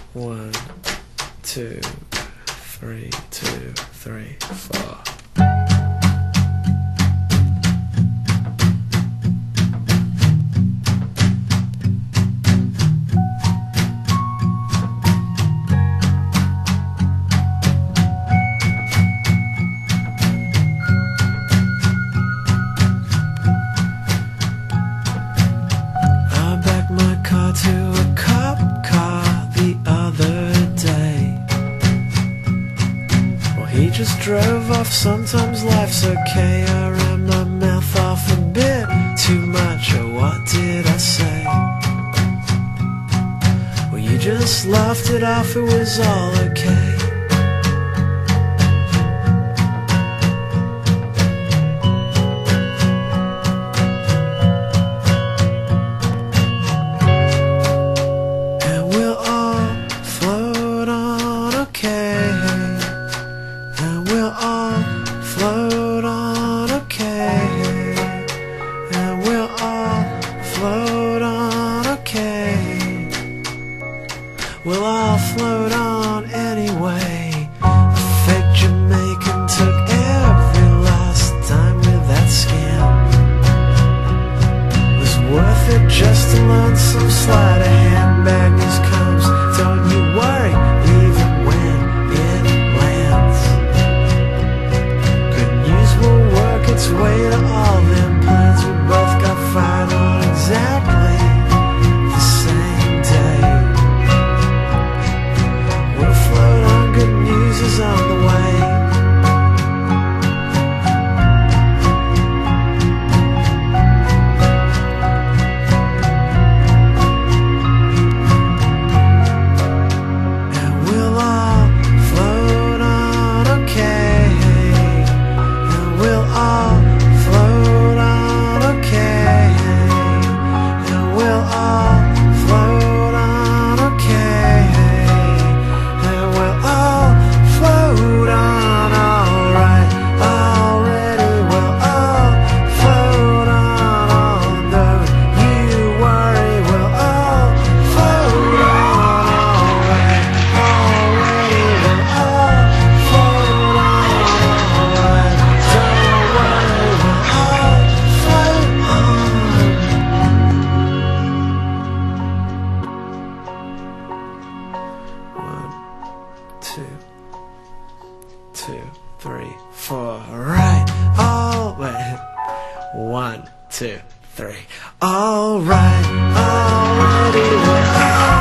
1, 2, 3, 2, 3, 4. To a cop car the other day. Well, he just drove off. Sometimes life's okay. I ran my mouth off a bit too much. Or what did I say? Well, you just laughed it off. It was all okay. And we'll all float on okay. And we'll all float on okay. We'll all float on anyway. A fake Jamaican took every last dime with that scam. It was worth it just to learn some sleight of hand. Bad news comes, don't you worry, even when it lands. Good news will work its way to all them plans. We both got fired on exactly the same day. We'll float on, good news is on the way. Two, 3, 4. Right. All right. 1, 2, 3. All right. Already.